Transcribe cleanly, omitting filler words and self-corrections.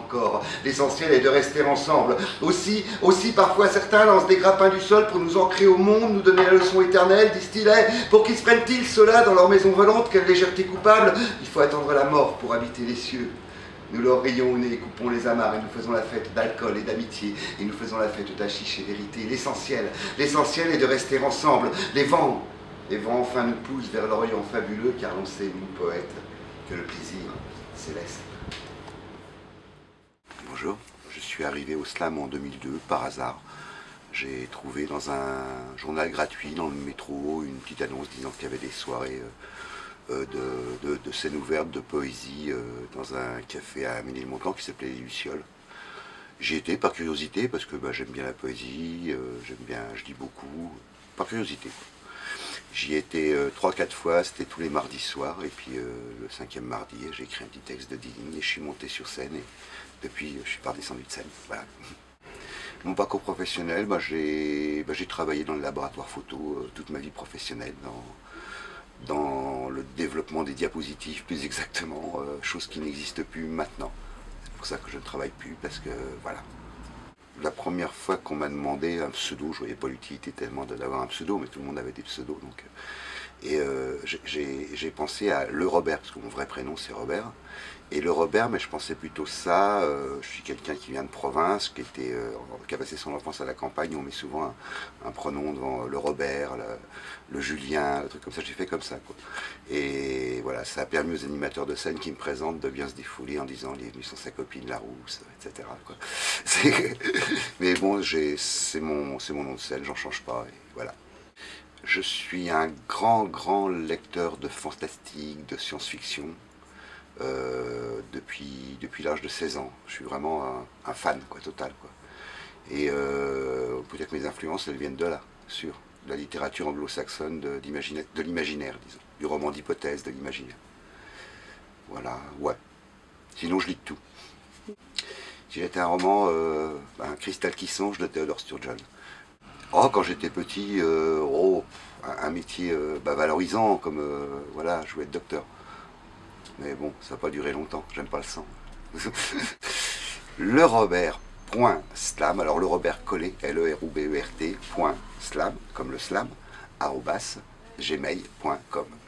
encore. L'essentiel est de rester ensemble. Aussi parfois certains lancent des grappins du sol pour nous ancrer au monde, nous donner la leçon éternelle, disent-ils. Pour qui se prennent-ils ceux-là dans leur maison volante? Quelle légèreté coupable! Il faut attendre la mort pour habiter les cieux. Nous leur rions au nez, coupons les amarres et nous faisons la fête d'alcool et d'amitié. Et nous faisons la fête d'hachiche et vérité. L'essentiel est de rester ensemble. Les vents enfin nous poussent vers l'Orient fabuleux, car l'on sait, nous poètes, que le plaisir céleste. Bonjour, je suis arrivé au Slam en 2002 par hasard. J'ai trouvé dans un journal gratuit dans le métro une petite annonce disant qu'il y avait des soirées de scènes ouvertes, de poésie dans un café à Ménilmontant qui s'appelait Les Lucioles. J'y étais par curiosité parce que j'aime bien la poésie, je lis beaucoup, par curiosité. J'y étais 3-4 fois, c'était tous les mardis soirs, et puis le 5e mardi, j'ai écrit un petit texte de 10 lignes et je suis monté sur scène et depuis je suis pas redescendu de scène. Voilà. Mon parcours professionnel, j'ai travaillé dans le laboratoire photo toute ma vie professionnelle, dans le développement des diapositives plus exactement, chose qui n'existe plus maintenant. C'est pour ça que je ne travaille plus, parce que voilà. La première fois qu'on m'a demandé un pseudo, je voyais pas l'utilité tellement d'avoir un pseudo, mais tout le monde avait des pseudos. Donc, j'ai pensé à Le Robert, parce que mon vrai prénom c'est Robert. Et Le Robert, mais je pensais plutôt ça, je suis quelqu'un qui vient de province, qui a passé son enfance à la campagne, on met souvent un pronom devant le Robert, le Julien, le truc comme ça, j'ai fait comme ça, quoi. Et voilà, ça a permis aux animateurs de scène qui me présentent de bien se défouler en disant « il est venu sans sa copine Larousse », etc. quoi. Mais bon, c'est mon nom de scène, j'en change pas, et voilà. Je suis un grand lecteur de fantastique, de science-fiction, depuis l'âge de 16 ans. Je suis vraiment un fan, quoi, total, quoi. Et peut-être mes influences, elles viennent de là, sûr. De la littérature anglo-saxonne, de l'imaginaire, disons. Du roman d'hypothèse, de l'imaginaire. Voilà, ouais. Sinon, je lis de tout. Si j'étais un roman, un Cristal qui songe de Theodore Sturgeon. Oh, quand j'étais petit, un métier valorisant, comme, voilà, je voulais être docteur. Mais bon, ça n'a pas duré longtemps, j'aime pas le sang. Le Robert.slam, alors le Robert collé, LEROUBERT, .slam, comme le slam, @gmail.com.